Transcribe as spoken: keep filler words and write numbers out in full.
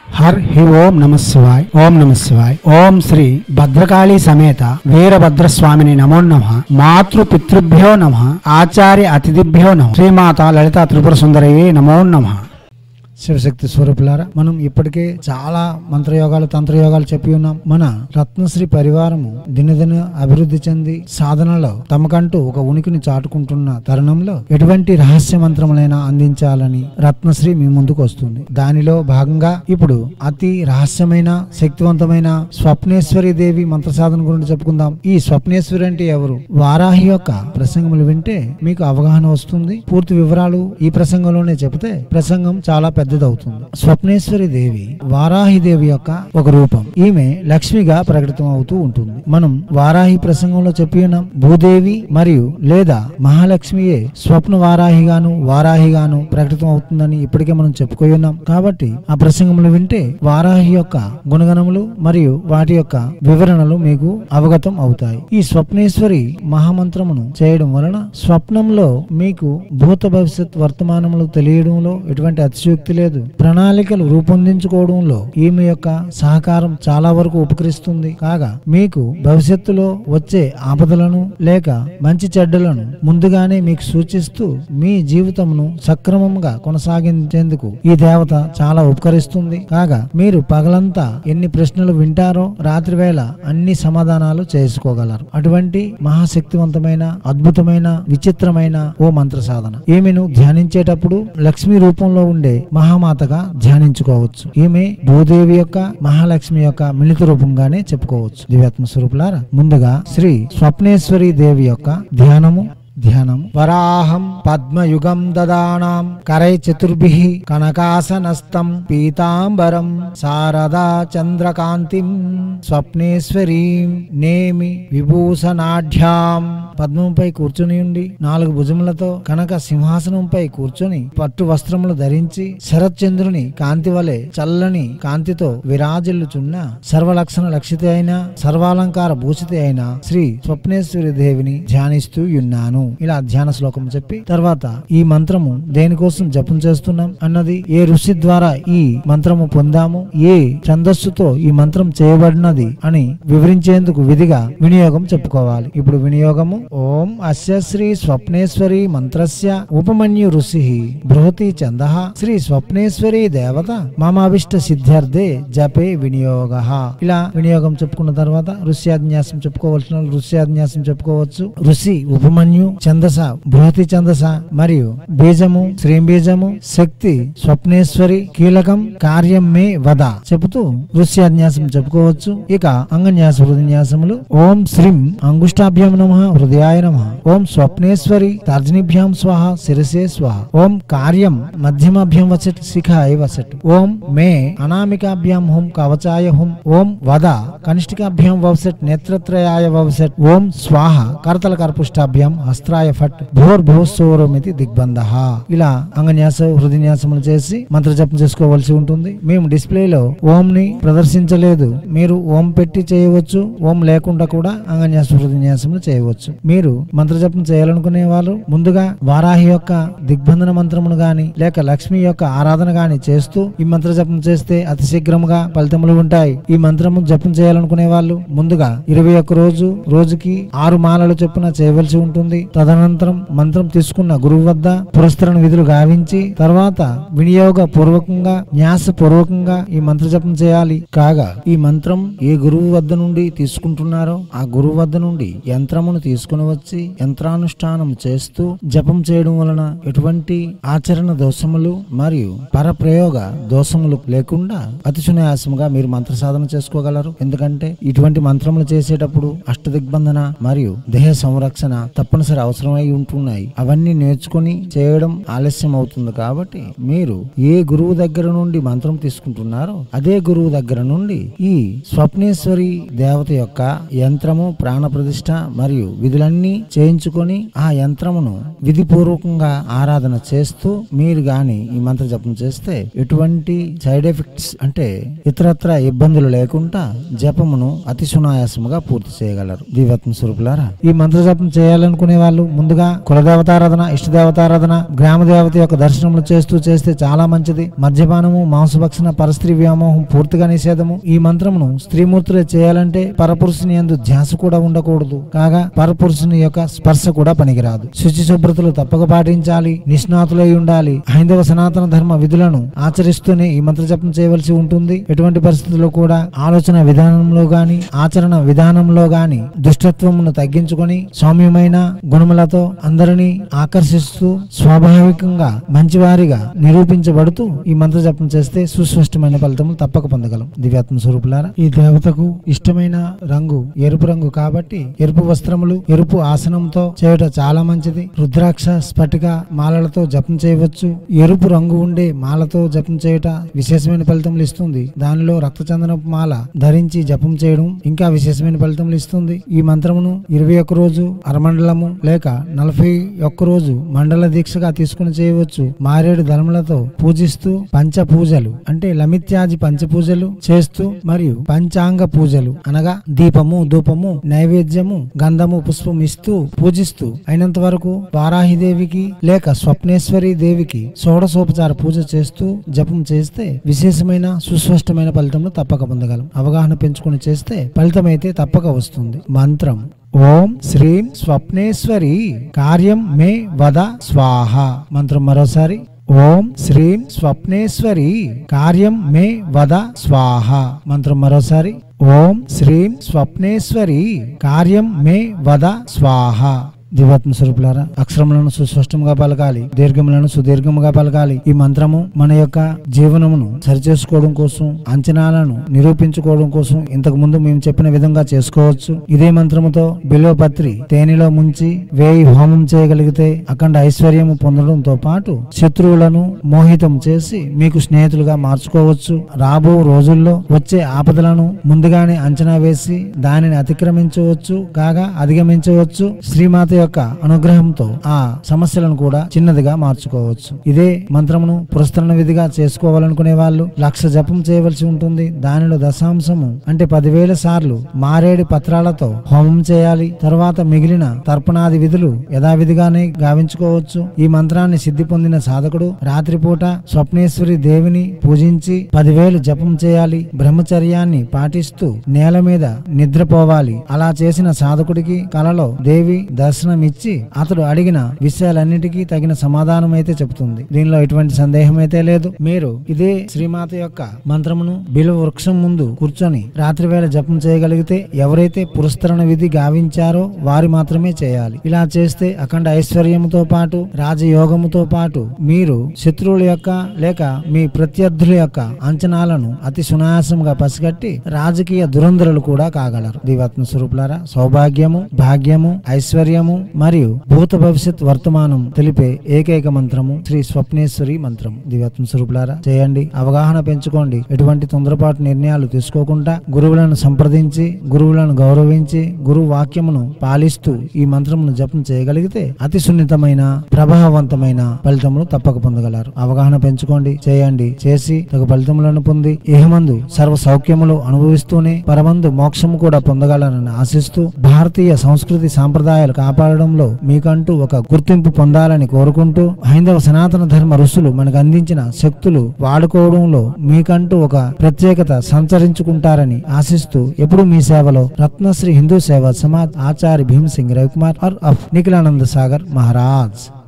हर ही ओम नमः शिवाय ओम नमः शिवाय ओम श्री भद्रकाली समेत वीरभद्रस्वामिने नमो नमः मातृ पितृभ्यो नमः आचार्य अतिथिभ्यो नमः श्रीमाता ललिता त्रिपुर सुंदरये नमो नमः। శివశక్తి స్వరూపులారా, మనం ఇప్పటికే చాలా మంత్రయోగాలు తంత్రయోగాలు చెప్పి ఉన్నాం. మన రత్నశ్రీ పరివారము దినదిన అభివృద్ధి చెంది సాధనలో తమకంటూ ఒక ఉనికిని చాటుకుంటున్న తరుణంలో ఎటువంటి రహస్య మంత్రములైనా అందించాలని రత్నశ్రీ మీ ముందుకు వస్తుంది. దానిలో భాగంగా ఇప్పుడు అతి రహస్యమైన శక్తివంతమైన స్వప్నేశ్వరి దేవి మంత్ర సాధన గురించి చెప్పుకుందాం. ఈ స్వప్నేశ్వరి అంటే ఎవరు? వారాహి యొక్క ప్రసంగములు వింటే మీకు అవగాహన వస్తుంది. పూర్తి వివరాలు ఈ ప్రసంగంలోనే చెబితే ప్రసంగం చాలా పెద్ద అవుతుంది. స్వప్నేశ్వరి దేవి వారాహి దేవి యొక్క ఒక రూపం. ఈమె లక్ష్మిగా ప్రకటితం అవుతూ ఉంటుంది. మనం వారాహి ప్రసంగంలో చెప్పి ఉన్నాం, భూదేవి మరియు లేదా మహాలక్ష్మియే స్వప్న వారాహిగాను వారాహిగాను ప్రకటితం అవుతుందని ఇప్పటికే మనం చెప్పుకొని ఉన్నాం. కాబట్టి ఆ ప్రసంగములు వింటే వారాహి యొక్క గుణగణములు మరియు వాటి యొక్క వివరణలు మీకు అవగతం అవుతాయి. ఈ స్వప్నేశ్వరి మహామంత్రమును చేయడం వలన స్వప్నంలో మీకు భూత భవిష్యత్ వర్తమానములు తెలియడంలో ఎటువంటి అతిశయోక్తి లేదు. ప్రణాళికలు రూపొందించుకోవడంలో ఈమె యొక్క సహకారం చాలా వరకు ఉపకరిస్తుంది. కాగా మీకు భవిష్యత్తులో వచ్చే ఆపదలను లేక మంచి చెడ్డలను ముందుగానే మీకు సూచిస్తూ మీ జీవితమును సక్రమంగా కొనసాగించేందుకు ఈ దేవత చాలా ఉపకరిస్తుంది. కాగా మీరు పగలంతా ఎన్ని ప్రశ్నలు వింటారో రాత్రి వేళ అన్ని సమాధానాలు చేసుకోగలరు. అటువంటి మహాశక్తివంతమైన అద్భుతమైన విచిత్రమైన ఓ మంత్ర సాధన. ఈమెను ధ్యానించేటప్పుడు లక్ష్మీ రూపంలో ఉండే మహామాతగా ధ్యానించుకోవచ్చు. ఈమె భూదేవి యొక్క మహాలక్ష్మి యొక్క మిళిత రూపంగానే చెప్పుకోవచ్చు. దివ్యాత్మ స్వరూపులారా, ముందుగా శ్రీ స్వప్నేశ్వరి దేవి యొక్క ధ్యానము ధ్యానం. వరాహం పద్మయుగం దదానాం కరై చతుర్భిః కనకాసనస్తం పీతాంబరం శారదా చంద్రకాంతిం స్వప్నేశ్వరీం నేమి విభూషణాఢ్యాం. పద్మంపై కూర్చుని ఉండి నాలుగు భుజములతో కనక సింహాసనంపై కూర్చొని పట్టు వస్త్రములు ధరించి శరత్చంద్రుని కాంతి వలె చల్లని కాంతితో విరాజిల్లుచున్న సర్వలక్షణ లక్షిత అయిన సర్వాలంకార భూషిత అయిన శ్రీ స్వప్నేశ్వరి దేవిని ధ్యానిస్తూ ఉన్నాను. ఇలా ధ్యాన శ్లోకం చెప్పి తర్వాత ఈ మంత్రము దేనికోసం జపం చేస్తున్నాం అన్నది, ఏ ఋషి ద్వారా ఈ మంత్రము పొందాము, ఏ ఛందస్సుతో ఈ మంత్రం చేయబడినది అని వివరించేందుకు విధిగా వినియోగం చెప్పుకోవాలి. ఇప్పుడు వినియోగము. ఓం అస్య శ్రీ స్వప్నేశ్వరి మంత్రస్య ఉపమన్యు ఋషి బృహతి ఛందః శ్రీ స్వప్నేశ్వరి దేవత మమాభిష్ట సిద్ధ్యర్థే జపే వినియోగ. ఇలా వినియోగం చెప్పుకున్న తర్వాత ఋష్యాన్యాసం చెప్పుకోవాల్సిన ఋష్యాన్యాసం చెప్పుకోవచ్చు. ఋషి ఉపమన్యు ఛందస బృహతి ఛందస మరియు బీజము శ్రీం బీజము శక్తి స్వప్నేశ్వరి కీలకం కార్యం మే వద చెబుతూ ఋష్యాన్యాసం చెప్పుకోవచ్చు. ఇక అంగన్యాస హృదయన్యాసములు. ఓం శ్రీం అంగుష్టాభ్యాం నమః హృదయాయ నమః. ఓం స్వప్నేశ్వరి తర్జనిభ్యాం స్వాహ శిరసే స్వాహ. ఓం కార్యం మధ్యమాభ్యాం వసట్ శిఖాయ వసట్. ఓం మే అనామికాభ్యాం హుం కవచాయ హుం. ఓం వద కనిష్ఠికాభ్యాం వవసట్ నేత్రత్రయాయ వవసట్. ఓం స్వాహ కరతల కర్పుష్టాభ్యాం హస్త్రాయ ఫట్ భూర్భువస్సోరమితి దిగ్బంధః. ఇలా అంగన్యాస హృదయన్యాసములు చేసి మంత్ర జపం చేసుకోవాల్సి ఉంటుంది. మేము డిస్ప్లేలో ఓం ని ప్రదర్శించలేదు. మీరు ఓం పెట్టి చేయవచ్చు, ఓం లేకుండా కూడా అంగన్యాస హృదయన్యాసములు చేయవచ్చు. మీరు మంత్ర జపం చేయాలనుకునే వాళ్ళు ముందుగా వారాహి యొక్క దిగ్బంధన మంత్రమును గాని లేక లక్ష్మి యొక్క ఆరాధన గాని చేస్తూ ఈ మంత్ర జపం చేస్తే అతి శీఘ్రముగా ఫలితములు ఉంటాయి. ఈ మంత్రము జపం చేయాలనుకునే వాళ్ళు ముందుగా ఇరవై ఒక్క రోజు రోజుకి ఆరు మాలలు చొప్పున చేయవలసి ఉంటుంది. తదనంతరం మంత్రం తీసుకున్న గురువు వద్ద పురస్కరణ విధులు గావించి తర్వాత వినియోగ పూర్వకంగా న్యాస పూర్వకంగా ఈ మంత్ర జపం చేయాలి. కాగా ఈ మంత్రం ఏ గురువు వద్ద నుండి తీసుకుంటున్నారో ఆ గురువు వద్ద నుండి యంత్రమును తీసుకుని వచ్చి యంత్రానుష్ఠానం చేస్తూ జపం చేయడం వలన ఎటువంటి ఆచరణ దోషములు మరియు పరప్రయోగ దోషములు లేకుండా అతి సునాయాసముగా మీరు మంత్ర సాధన చేసుకోగలరు. ఎందుకంటే ఇటువంటి మంత్రములు చేసేటప్పుడు అష్టదిగ్బంధన మరియు దేహ సంరక్షణ తప్పనిసరి అవసరమై ఉంటున్నాయి. అవన్నీ నేర్చుకుని చేయడం ఆలస్యం అవుతుంది. కాబట్టి మీరు ఏ గురువు దగ్గర నుండి మంత్రం తీసుకుంటున్నారో అదే గురువు దగ్గర నుండి ఈ స్వప్నేశ్వరి దేవత యొక్క యంత్రము ప్రాణ ప్రతిష్ఠ మరియు విధులన్నీ చేయించుకొని ఆ యంత్రమును విధిపూర్వకంగా ఆరాధన చేస్తూ మీరు గాని ఈ మంత్ర జపం చేస్తే ఎటువంటి సైడ్ ఎఫెక్ట్స్ అంటే ఇతరత్ర ఇబ్బందులు లేకుండా జపమును అతి సునాయాసముగా పూర్తి చేయగలరు. దివ్యాత్మ స్వరూపులారా, ఈ మంత్ర జపం చేయాలనుకునే వాళ్ళు వాళ్ళు ముందుగా కులదేవతారాధన, ఇష్టదేవతారాధన, గ్రామ దేవత యొక్క దర్శనములు చేస్తూ చేస్తే చాలా మంచిది. మద్యపానము, మాంసభక్షణ, పరస్త్రీ వ్యామోహం పూర్తిగా నిషేధము. ఈ మంత్రమును స్త్రీమూర్తులే చేయాలంటే పరపురుషుని యందు ధ్యాస కూడా ఉండకూడదు. కాగా పరపురుషుని యొక్క స్పర్శ కూడా పనికిరాదు. శుచి శుభ్రతలు తప్పక పాటించాలి. నిష్ణాతులై ఉండాలి. హైందవ సనాతన ధర్మ విధులను ఆచరిస్తూనే ఈ మంత్ర జపం చేయవలసి ఉంటుంది. ఎటువంటి పరిస్థితుల్లో కూడా ఆలోచన విధానంలో గాని ఆచరణ విధానంలో గాని దుష్టత్వమును తగ్గించుకొని సౌమ్యమైన గుణములతో అందరినీ ఆకర్షిస్తూ స్వాభావికంగా మంచివారిగా నిరూపించబడుతూ ఈ మంత్ర జపం చేస్తే సుస్పష్టమైన ఫలితములు తప్పక పొందగలం. దివ్యాత్మ స్వరూపులారా, ఈ దేవతకు ఇష్టమైన రంగు ఎరుపు రంగు కాబట్టి ఎరుపు వస్త్రములు, ఎరుపు ఆసనంతో చేయట చాలా మంచిది. రుద్రాక్ష, స్ఫటిక మాలలతో జపం చేయవచ్చు. ఎరుపు రంగు ఉండే మాలతో జపం చేయట విశేషమైన ఫలితములు ఇస్తుంది. దానిలో రక్తచందనపు మాల ధరించి జపం చేయడం ఇంకా విశేషమైన ఫలితములు ఇస్తుంది. ఈ మంత్రమును ఇరవై ఒక్క రోజు అరమండలము లేక నలభై ఒక్క రోజు మండల దీక్షగా తీసుకుని చేయవచ్చు. మారేడు దళములతో పూజిస్తూ పంచ పూజలు అంటే లమిత్యాది పంచ పూజలు చేస్తూ మరియు పంచాంగ పూజలు అనగా దీపము, ధూపము, నైవేద్యము, గంధము, పుష్పం ఇస్తూ పూజిస్తూ అయినంత వరకు వారాహిదేవికి లేక స్వప్నేశ్వరి దేవికి షోడశోపచార పూజ చేస్తూ జపం చేస్తే విశేషమైన సుస్పష్టమైన ఫలితములు తప్పక పొందగలం. అవగాహన పెంచుకుని చేస్తే ఫలితం అయితే తప్పక వస్తుంది. మంత్రం ఓం శ్రీం స్వప్నేశ్వరి కార్యం మే వద స్వాహ. మంత్రం మరోసారి ఓం శ్రీం స్వప్నేశ్వరి కార్యం మే వద స్వాహ. మంత్రం మరోసారి ఓం శ్రీం స్వప్నేశ్వరి కార్యం మే వద స్వాహ. దివాత్మ స్వరూపులారా, అక్షరములను సుస్పష్టంగా పలకాలి, దీర్ఘములను సుదీర్ఘముగా పలకాలి. ఈ మంత్రము మన యొక్క జీవనమును సరిచేసుకోవడం కోసం, అంచనాలను నిరూపించుకోవడం కోసం ఇంతకు ముందు మేము చెప్పిన విధంగా చేసుకోవచ్చు. ఇదే మంత్రముతో బిల్వపత్రి తేనెలో ముంచి వేయి హోమం చేయగలిగితే అఖండ ఐశ్వర్యము పొందడంతో పాటు శత్రువులను మోహితం చేసి మీకు స్నేహితులుగా మార్చుకోవచ్చు. రాబో రోజుల్లో వచ్చే ఆపదలను ముందుగానే అంచనా వేసి దానిని అతిక్రమించవచ్చు, కాగా అధిగమించవచ్చు. శ్రీమాత యొక్క అనుగ్రహంతో ఆ సమస్యలను కూడా చిన్నదిగా మార్చుకోవచ్చు. ఇదే మంత్రమును పురస్కరణ విధిగా చేసుకోవాలనుకునే వాళ్ళు లక్ష జపం చేయవలసి ఉంటుంది. దానిలో దశాంశము అంటే పదివేల సార్లు మారేడు పత్రాలతో హోమం చేయాలి. తర్వాత మిగిలిన తర్పణాది విధులు యథావిధిగానే గావించుకోవచ్చు. ఈ మంత్రాన్ని సిద్ధి పొందిన సాధకుడు రాత్రిపూట స్వప్నేశ్వరి దేవిని పూజించి పదివేలు జపం చేయాలి. బ్రహ్మచర్యాన్ని పాటిస్తూ నేల మీద నిద్రపోవాలి. అలా చేసిన సాధకుడికి కలలో దేవి దర్శనం ఇచ్చి అతడు అడిగిన విషయాలన్నిటికీ తగిన సమాధానం అయితే చెబుతుంది. దీనిలో ఎటువంటి సందేహం అయితే లేదు. మీరు ఇదే శ్రీమాత యొక్క మంత్రమును బిల్వ వృక్షం ముందు కూర్చొని రాత్రి వేళ జపం చేయగలిగితే ఎవరైతే పురస్కరణ విధి గావించారో వారు మాత్రమే చేయాలి. ఇలా చేస్తే అఖండ ఐశ్వర్యముతో పాటు రాజయోగముతో పాటు మీరు శత్రువుల యొక్క లేక మీ ప్రత్యర్థుల యొక్క అంచనాలను అతి సునాయాసంగా పసిగట్టి రాజకీయ దురంధరులు కూడా కాగలరు. దివాత్మ స్వరూపులారా, సౌభాగ్యము, భాగ్యము, ఐశ్వర్యము మరియు భూత భవిష్యత్ వర్తమానం తెలిపే ఏకైక మంత్రము శ్రీ స్వప్నేశ్వరి మంత్రం. దివ్యాత్మ స్వరూపులారా, చేయండి. అవగాహన పెంచుకోండి. ఎటువంటి తొందరపాటు నిర్ణయాలు తీసుకోకుండా గురువులను సంప్రదించి గురువులను గౌరవించి గురువు వాక్యమును పాలిస్తూ ఈ మంత్రమును జపం చేయగలిగితే అతి సున్నితమైన ప్రభావవంతమైన ఫలితములు తప్పక పొందగలరు. అవగాహన పెంచుకోండి, చేయండి. చేసి తగు ఫలితములను పొంది ఇహమందు సర్వ సౌఖ్యములు అనుభవిస్తూనే పరమందు మోక్షము కూడా పొందగలరని ఆశిస్తూ భారతీయ సంస్కృతి సాంప్రదాయాలు కాపాడడంలో మీకంటూ ఒక గుర్తింపు పొందాలని కోరుకుంటూ హైందవ సనాతన ధర్మ ఋషులు మనకు అందించిన శక్తులు వాడుకోవడంలో మీకంటూ ఒక ప్రత్యేకత సంచరించుకుంటారని ఆశిస్తూ ఎప్పుడు మీ సేవలో రత్నశ్రీ హిందూ సేవా సమాజ్ ఆచార్య భీమ్ సింగ్ రవికుమార్ ఆఫ్ నిఖిలానంద సాగర్ మహారాజ్.